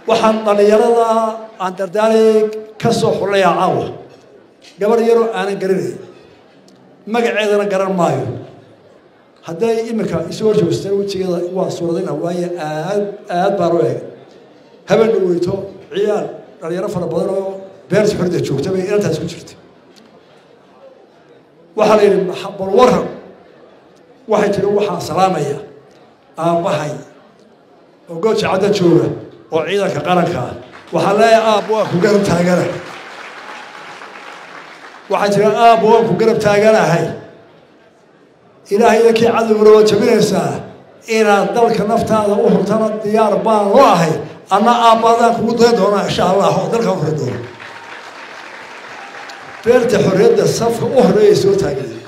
waxaan dhalinyarada aan dardaaray ka soo xulaya caawa gabar yaro aan garanay magaceedana garan maayo hadday imika isoo joogstay wajigeeda waa suuradayna waaye aad baan u eeg habeen dhaweyto ciyaal dhalinyaro fara badan oo beerta xorida joogta bay intaas ku jirtay waxaa la yidhi bal waran waxay tiri waxaan salaamaya aabbahay oo gooja cadda jooga oo ciidanka qaranka ah waxaa leeyahay aabbo waa ku garab taagana waxay tiri aabbo waa ku garab taaganahay ilaahay idinkii cadowgana waa jabinaysaa inaad dalka naftaada u hurtana diyaar baan loo ahay anna aabbaadaan kugu dayn doonaa insha allah oo dalka u huri doono beerta xorriyadda safka u horreeyay soo taagiyey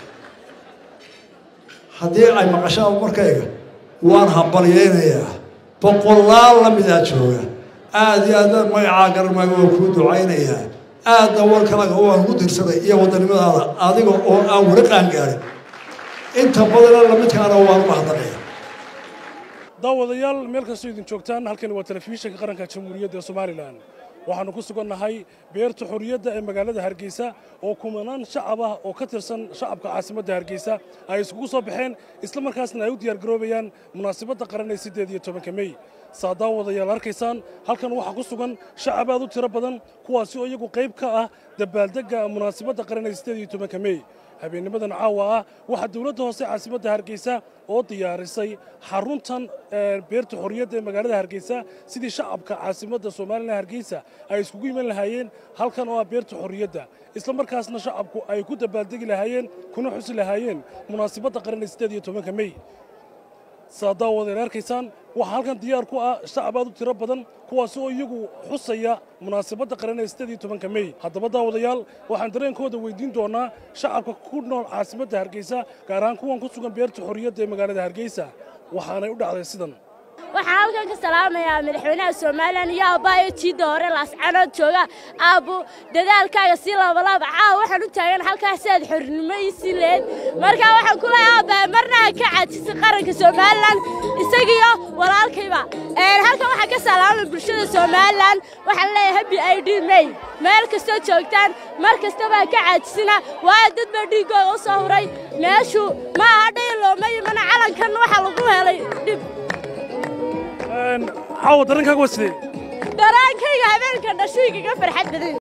haddii ay maqashaan markayga waan hambalyaynayaa boqolaal la midaa jooga aad iyo aad magacaa garmaaga oo kuu ducaynayaa aadna warkalaga waan ugu dirsaday iyo waddanimadaada adiga oo aan weli qaangaarin inta badana lamidkaana waan u mahadnaqaya daawadayaal meel kastoo idin joogtaan halkani waa telefishinka qaranka jamhuuriyadda Soomaaliland waxaanu ku sugannahay beerta xorriyadda ee magaalada Hargeysa oo kumanaan shacab ah oo ka tirsan shacabka caasimadda Hargeysa ay isugu soo baxeen isla markaasna ay u diyaar garoobayaan munaasabadda qaran ee 18 May saadaan wadayaal arkaysaan halkan waxa ku sugan shacab aad u tiro badan kuwaasi oo iyagu qayb ka ah dabaaldegga munaasabadda qaran ee 18 May habeennimadan caawa ah waxa dawladda hoose caasimadda Hargeysa oo diyaarisay xaruntan beerta xorriyadda ee magaalada Hargeysa sidii shacabka caasimadda Soomaaliland Hargeysa ay iskugu iman lahaayeen halkan oo ah beerta xorriyadda isla markaasna shacabku ay ku dabaaldegi lahaayeen kuna xusi lahaayeen munaasabadda qaran ee 18 May saadaan wadayaal arkaysaan waxa halkan diyaar ku ah shacab aad u tiro badan kuwaas oo iyagu xusaya munaasabadda qaran ee 18 May haddaba daawadayaal waxaan dareenkooda weydiin doonaa shacabka ku nool caasimadda Hargeysa gaar ahaan kuwan ku sugan beerta xorriyadda ee magaalada Hargeysa waxaanay u dhacday sidan waxaan halkan ka salaamayaa madaxweynaha Soomaaliland iyo aabbahay tiida hore laascanood jooga aabbo dadaalkaaga si laabalaab waxaan u taagan halkaas aad xornimadiisii leed marka waxaan ku leeyahay aabbahay marna ka caajisay qaranka Soomaaliland isagiyo walaalkayba halkan waxaan ka salaamay bulshada Soomaaliland waxaan leeyahay happy ID May meel kasta joogtaan mar kasta baa ka caajisina waa dad ba dhiigooda u soo huray meeshu ma hadhay loo may mana calankan waxa lagu helay dib عاود رنكا قوسي درانكيga habeenka dhashiiga farxad badan